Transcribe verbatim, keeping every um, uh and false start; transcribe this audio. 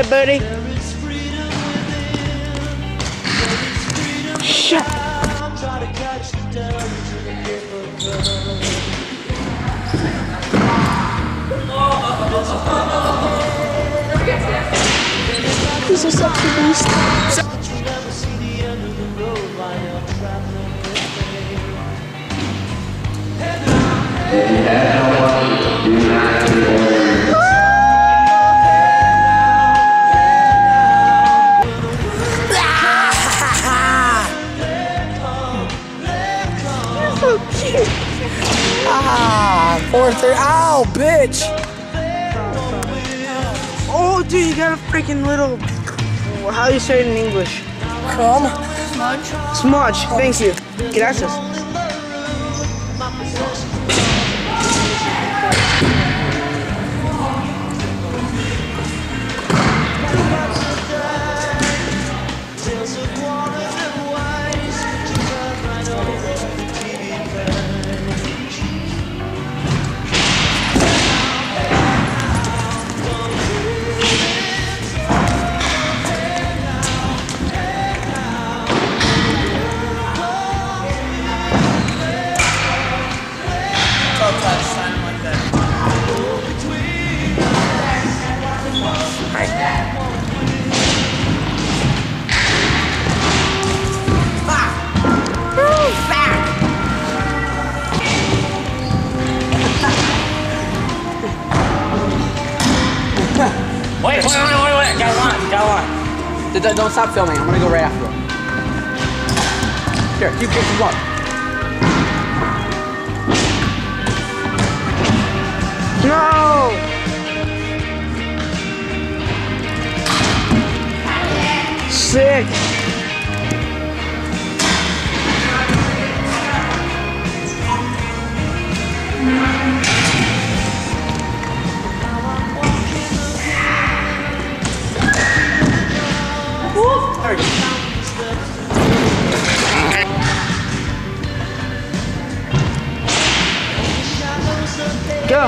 ahead, buddy. Shut. This is such a beast. If you have no one, do not be ordered. You're so cute. Ah, four three. Ow, bitch. Oh, dude, you got a freaking little. How do you say it in English? Come. Smudge. Smudge. Thank you. Gracias. Wait, wait, wait, wait, wait, got one, got one. Don't, don't stop filming, I'm gonna go right after him. Here, keep kicking one. No! Sick! There we go. Go!